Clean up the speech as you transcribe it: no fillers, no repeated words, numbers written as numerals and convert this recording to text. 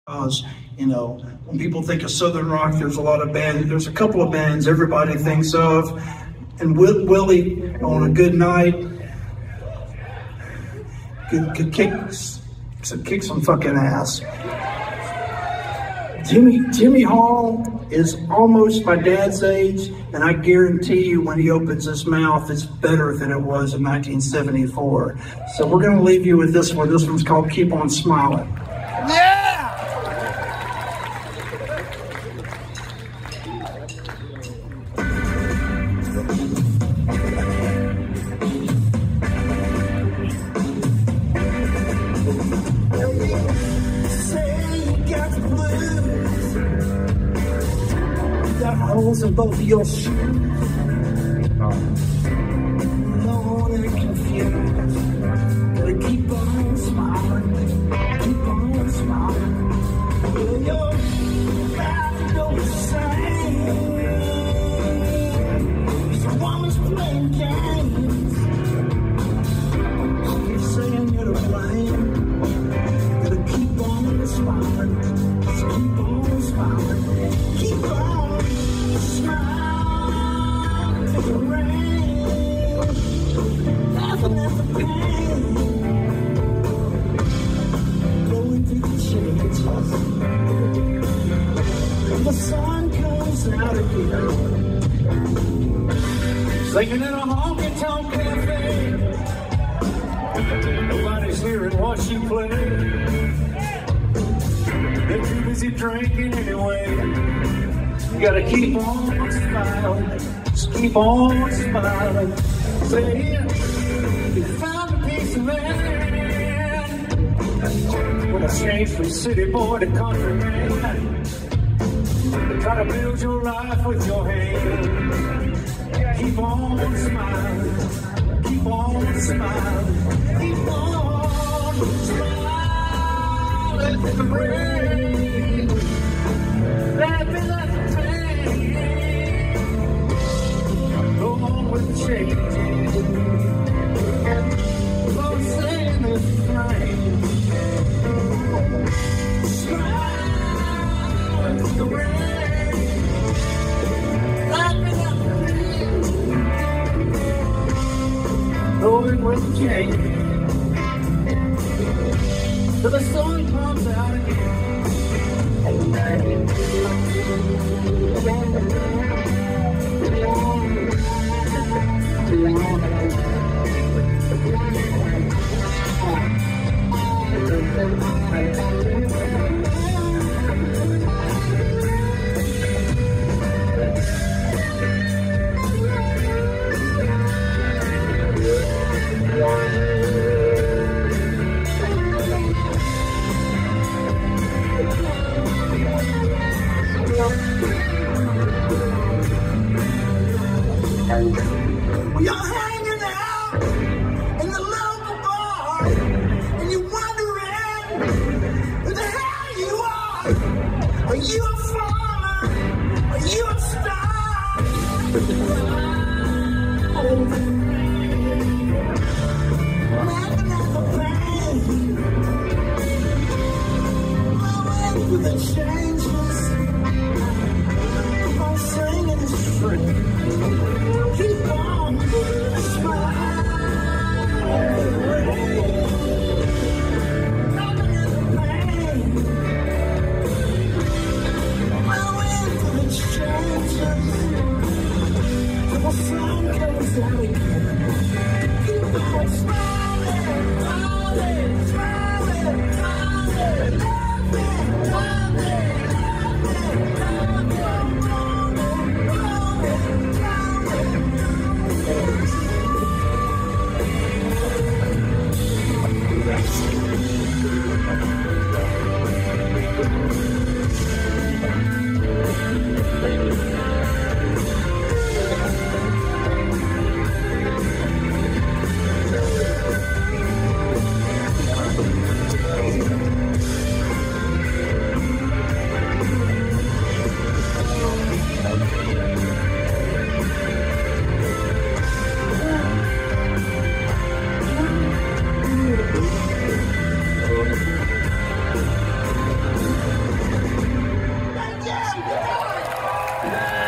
Because, you know, when people think of Southern rock, there's a lot of bands. There's a couple of bands everybody thinks of. And Willie, on a good night, could kick some fucking ass. Jimmy Hall is almost my dad's age, and I guarantee you when he opens his mouth, it's better than it was in 1974. So we're gonna leave you with this one. This one's called Keep On Smiling. Yeah! Holes in both of your shoes. Alone and confused. Gotta keep on smiling. Keep on smiling. Well, you're about to go insane. Someone's playing games. You're saying you're to blame. Gotta keep on smiling. Just keep on smiling. Keep on. Smile to the rain, laughing at the pain, going through the changes. When the sun comes out again, singing in a honky-tonk cafe, nobody's hearing what you play. They're too busy drinking anyway. You gotta keep on smiling, just keep on smiling. Saying you found a piece of land. When I changed from city boy to country man, you try to build your life with your hands. Keep on smiling, keep on smiling, keep on smiling in the rain. Laughing at the go on with the change. Lord, sing this flame. Smile in the rain. Laughing at the rain. Going with the change. Till the sun comes out again. You're hanging out in the local bar, and you're wondering who the hell you are. Are you a farmer? Are you a star? Laughing at the pain, blowing through the changes. Keep on singing this free. Keep on smiling. Laughing at the pain, blowing through the changes. Till the sun comes out again. Keep on smiling, smiling, smiling, smiling, laughing, laughing, laughing, laughing, laughing, laughing. Yeah!